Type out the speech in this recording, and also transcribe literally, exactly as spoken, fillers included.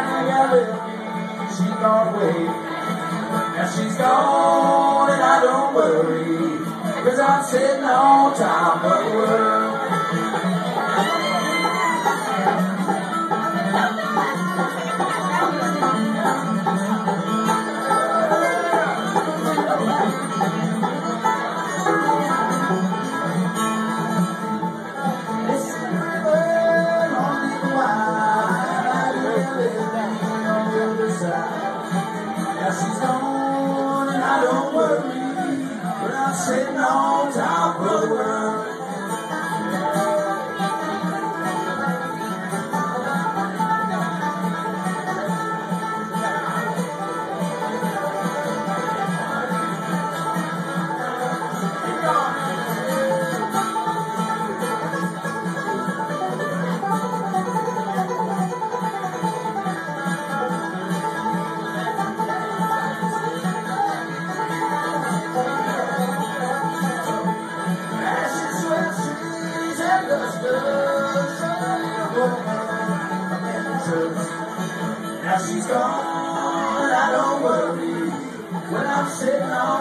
She gone away. Now she's gone and I don't worry, cause I'm sitting on top of the world. It's the river on the wide, on the other side. Now she's gone and I don't worry, but I'm sitting on top of the world. Now she's gone, I don't worry when I'm sitting on